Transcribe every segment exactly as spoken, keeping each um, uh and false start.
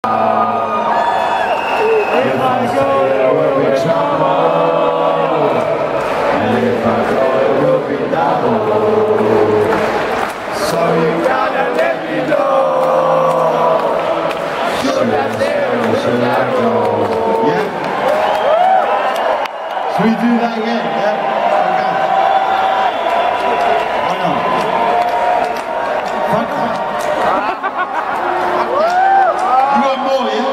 If I go, there will be trouble, and if I go, it will be double. So you gotta let me know. Should I stay or should I go? Yeah? Should we do that again? Yeah? Okay. Why not? Fuck that. You want more, yeah?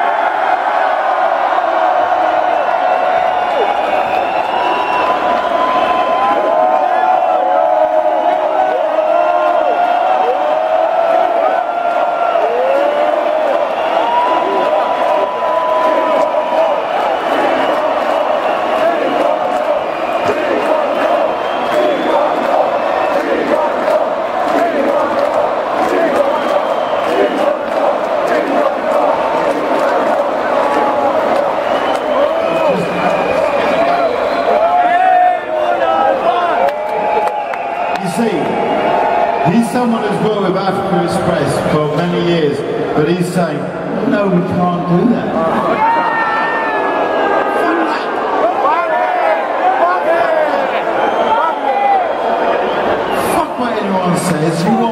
He's someone who's worked with Africa Express for many years, but he's saying, no, we can't do that. Fuck what anyone says. You